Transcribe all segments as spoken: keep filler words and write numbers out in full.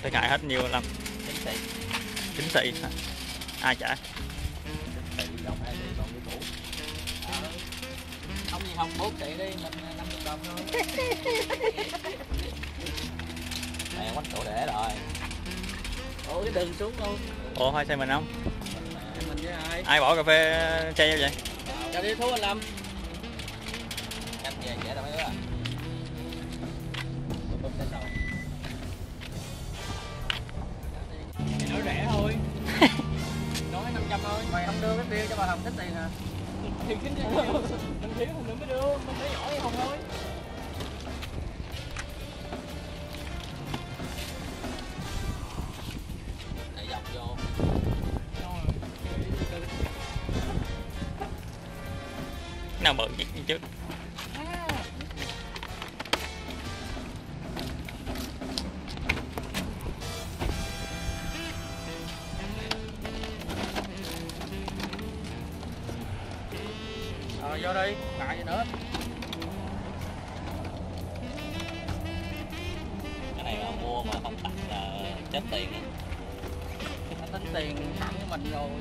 thiệt hại hết nhiều lắm. Chính xị. Chính xị hả? Ai trả? Xị đồng hai xị còn như cũ. Ờ, ông gì không bốn xị đi, mình năm mươi đồng thôi. Này quánh chỗ để rồi. Ủa cái đường xuống luôn. Ủa hai xe mình không? Mình, mình với ai? Ai bỏ cà phê che vậy? Cho đi thú anh Lâm. Nhanh về dễ đâu mấy đứa à. Thì nói rẻ thôi. Nói năm trăm thôi. Mày không đưa cái bill cho bà Hồng thích tiền hả? Thì kính chứ. Mình thiếu mình mới đưa, mình thấy nhỏ hay không thôi. Để dọc vô. Nào bự gì trước. Ờ vô đi, ngại gì nữa. Cái này mà mua mà không tặng là chết tiền á. Nó tính tiền thẳng của mình rồi.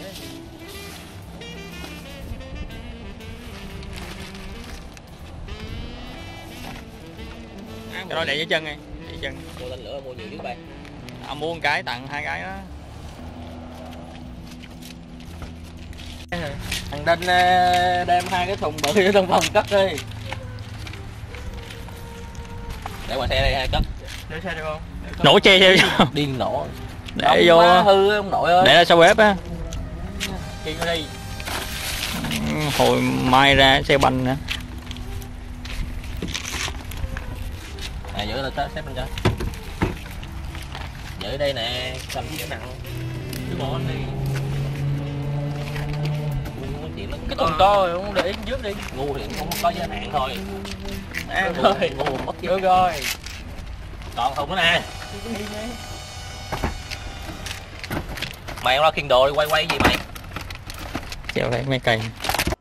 Cái đó để dưới chân đi, để dưới chân. Mua lên lửa mua nhiều dưới bay. Ông mua một cái tặng hai cái đó. Thằng Đinh đem hai cái thùng bự vô trong phòng cất đi. Để ngoài xe đây hai cất. Để xe được không? Nổ che theo. Điên nổ. Để vô hư ông nội ơi. để ra sau bếp á. Chi vô đi. Hồi mai ra xe banh nữa. À giữ là xếp bên cho. Giữ đây nè, cầm cái nặng. Cứ bỏ anh đi. Cái thùng to rồi không để ý trước đi. Ngu thì cũng có giới hạn thôi. À thôi. Ngu mất chứ. Được rồi. Còn thùng nữa nè. Mày không lo khiêng đồ đi, quay quay gì mày? Chèo thấy mấy cây.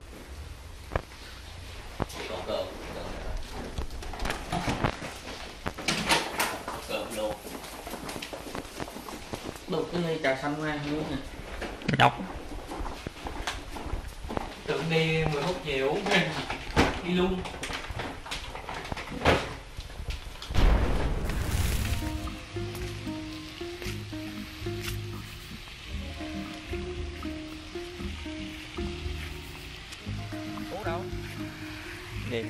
Được cái ly trà xanh qua nước nè. Đọc. Tưởng đi mười phút chiều uống đi luôn. Ủa đâu? Đi.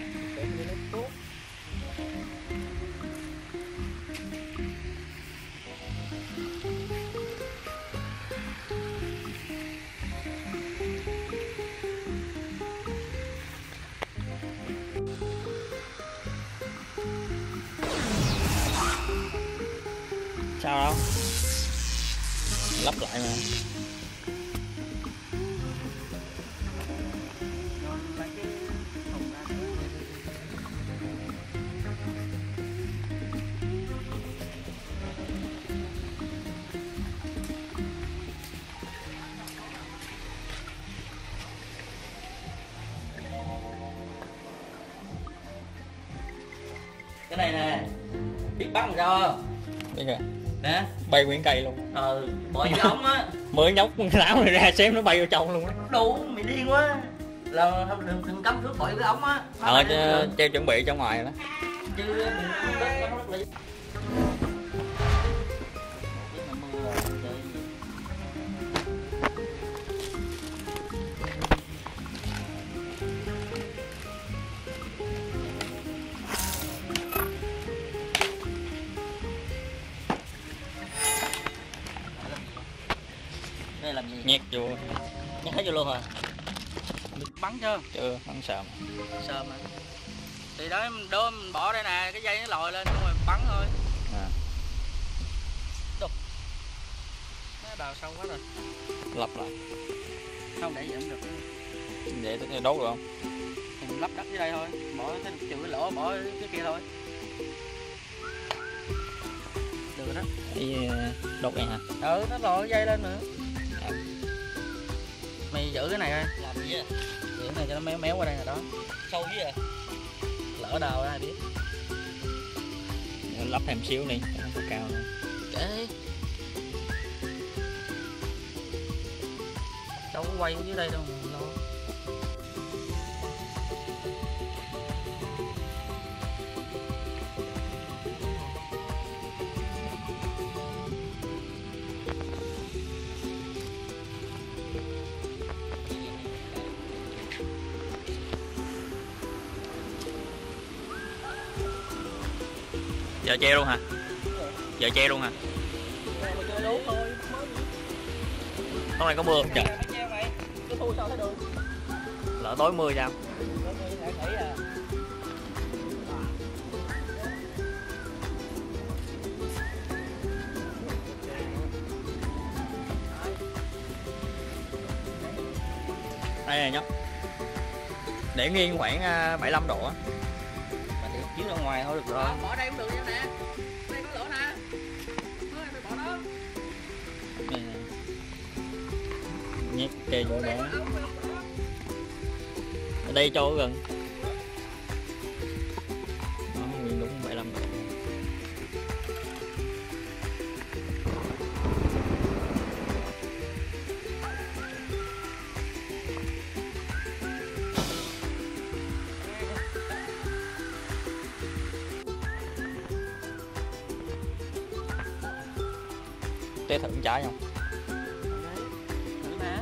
Sao đâu? Lắp lại mà. Cái này nè. Biết bắn cho. Đây kìa. Nè. Bay nguyên cây luôn. Ừ, bỏ cái ống á. Mới nhóc con lão này ra xem nó bay vào trong luôn á. Đủ, mày điên quá. Là không đừng, đừng cắm thước bỏ cái ống á. Ờ treo chuẩn bị trong ngoài đó. Chứ đừng cắm rất là. Đây làm gì? Nhét vô. Nhét hết vô luôn hả? Bắn chưa? Chưa, bắn sờm. Sờm hả? Thì đó, đó mình bỏ đây nè, cái dây nó lòi lên xong rồi bắn thôi. À. Đục. Nó đào sâu quá rồi. Lắp lại. Không để vậy không được. Vậy tính đốt được không? Thì mình lắp đất dưới đây thôi, bỏ cái trừ cái lỗ, bỏ cái kia thôi. Được rồi đó. Cái đốt này hả? Ừ, nó lòi cái dây lên nữa. À. Mày giữ cái này coi. Làm gì vậy? Giữ cái này cho nó méo méo qua đây rồi đó. Sâu dữ vậy? Lỡ đào ai biết. Lắp thêm xíu đi, cho nó cao nữa. Kệ. Đâu có quay dưới đây đâu mà lo. Giờ che luôn hả? Giờ che luôn hả? Hôm nay có mưa không trời? Lỡ tối mưa sao? Đây này nhóc. Để nghiêng khoảng bảy mươi lăm độ á. Mà thì chiếu ra ngoài thôi được rồi. Bỏ đây cũng được nha nè. Đây có lửa nè. Thôi phải bỏ đó. Nhét kê vô đó. Ở đây cho gần. Đó, nguyên đúng bảy mươi lăm độ. Té thử trái không? Thử nè.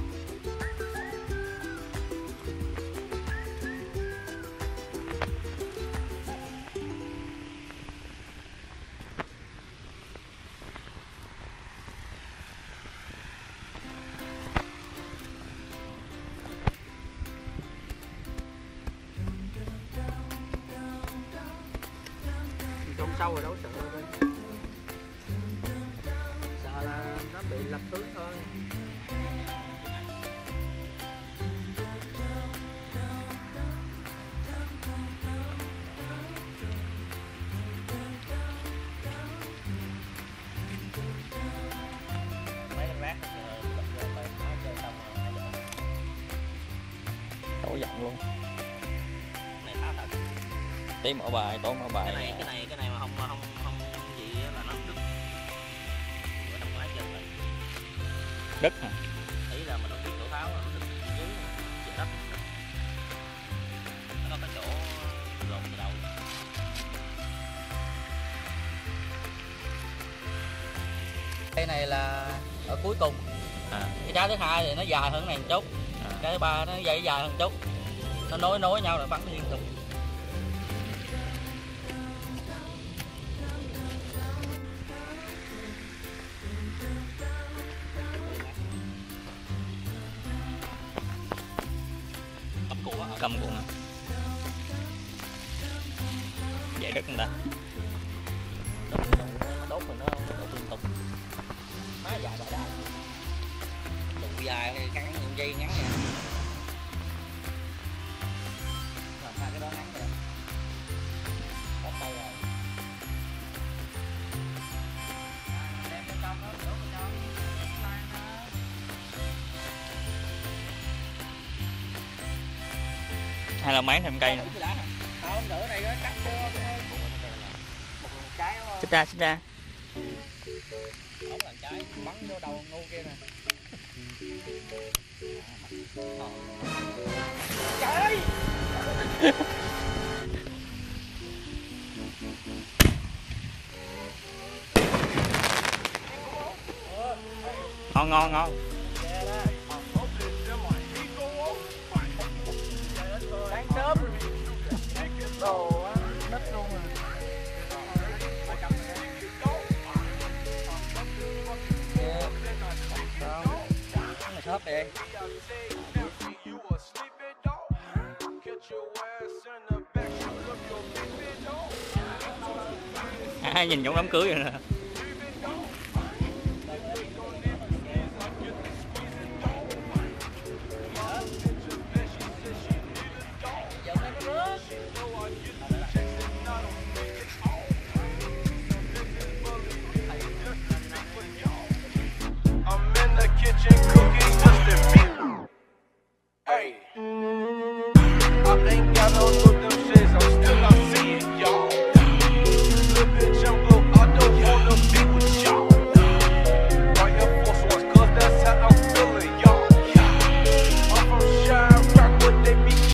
Trong sâu rồi đâu sợ đâu. Sợ là nó bị lập tứ thôi. Mấy con rác chơi xong rồi. Đổ giọng luôn. Này tháo thật. Tí mở bài, tối mở bài. Cái này cái này cái này mà không không không gì là nó đứt. Bữa trong lái chân rồi. Đất hả? Ý là mình đâu biết chỗ tháo là nó đứt dưới dưới đất. Nó có cái chỗ lộn từ đầu. Cây này là ở cuối cùng. À. Cái trái thứ hai thì nó dài hơn cái này một chút. À. Cái thứ ba nó dày dài hơn một chút. Nó nối nối nhau là bắn liên tục. Cầm cuộn hả? Vậy đất người ta. Đốt đốt mình nó đốt liên tục. Má dài đại đại. Tụ dài ngắn dây ngắn nha. Làm hai cái đó ngắn rồi. Bắt tay rồi. Đem cái trong đó đổ vào trong. Lan đó. Hay là máng thêm cây nữa. Không, đỡ này nó cắt vô một trái đúng không? Xích ra, xích ra. Ống là trái bắn vô đầu ngu kia nè. Trời ơi! Ngon ngon ngon. Đáng sớm. Đồ á, nứt luôn rồi. Mày thớp đi. À, nhìn giống đám cưới vậy nè. Kitchen cooking just to be. Hey, I ain't got no know them shits, I'm still not seeing y'all. Little bitch